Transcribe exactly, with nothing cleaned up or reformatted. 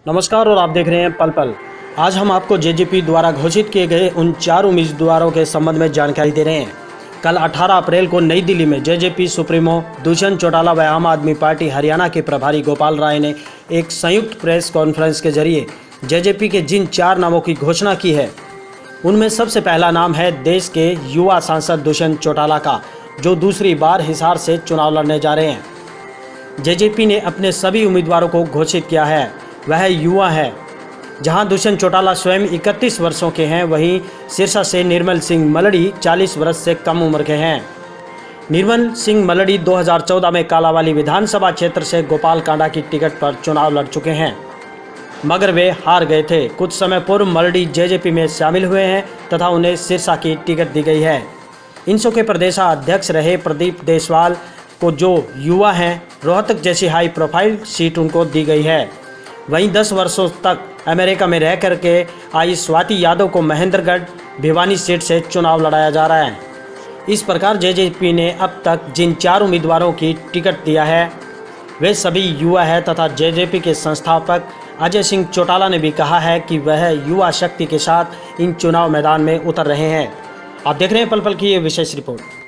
नमस्कार और आप देख रहे हैं पल पल। आज हम आपको जेजेपी द्वारा घोषित किए गए उन चार उम्मीदवारों के संबंध में जानकारी दे रहे हैं। कल अठारह अप्रैल को नई दिल्ली में जेजेपी सुप्रीमो दुष्यंत चौटाला व आम आदमी पार्टी हरियाणा के प्रभारी गोपाल राय ने एक संयुक्त प्रेस कॉन्फ्रेंस के जरिए जेजेपी के जिन चार नामों की घोषणा की है, उनमें सबसे पहला नाम है देश के युवा सांसद दुष्यंत चौटाला का, जो दूसरी बार हिसार से चुनाव लड़ने जा रहे हैं। जेजेपी ने अपने सभी उम्मीदवारों को घोषित किया है, वह युवा है। जहां दुष्यंत चौटाला स्वयं इकतीस वर्षों के हैं, वहीं सिरसा से निर्मल सिंह मलड़ी चालीस वर्ष से कम उम्र के हैं। निर्मल सिंह मलड़ी दो हज़ार चौदह में कालावाली विधानसभा क्षेत्र से गोपाल कांडा की टिकट पर चुनाव लड़ चुके हैं, मगर वे हार गए थे। कुछ समय पूर्व मलड़ी जेजेपी में शामिल हुए हैं तथा उन्हें सिरसा की टिकट दी गई है। इनसो के प्रदेशाध्यक्ष रहे प्रदीप देसवाल को, जो युवा हैं, रोहतक जैसी हाई प्रोफाइल सीट उनको दी गई है। वहीं दस वर्षों तक अमेरिका में रह करके आई स्वाति यादव को महेंद्रगढ़ भिवानी सीट से चुनाव लड़ाया जा रहा है। इस प्रकार जेजेपी ने अब तक जिन चार उम्मीदवारों की टिकट दिया है, वे सभी युवा है तथा जेजेपी के संस्थापक अजय सिंह चौटाला ने भी कहा है कि वह युवा शक्ति के साथ इन चुनाव मैदान में उतर रहे हैं। आप देख रहे हैं पल पल की ये विशेष रिपोर्ट।